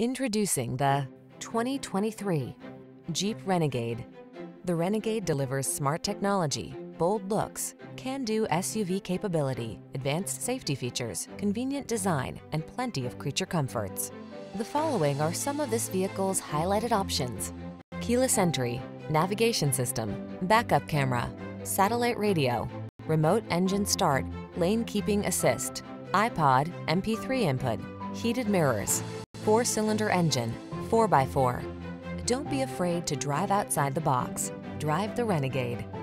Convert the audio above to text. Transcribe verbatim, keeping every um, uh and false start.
Introducing the twenty twenty-three Jeep Renegade. The Renegade delivers smart technology, bold looks, can-do S U V capability, advanced safety features, convenient design, and plenty of creature comforts. The following are some of this vehicle's highlighted options: keyless entry, navigation system, backup camera, satellite radio, remote engine start, lane keeping assist, iPod, M P three input, heated mirrors, four-cylinder engine, four by four. Don't be afraid to drive outside the box. Drive the Renegade.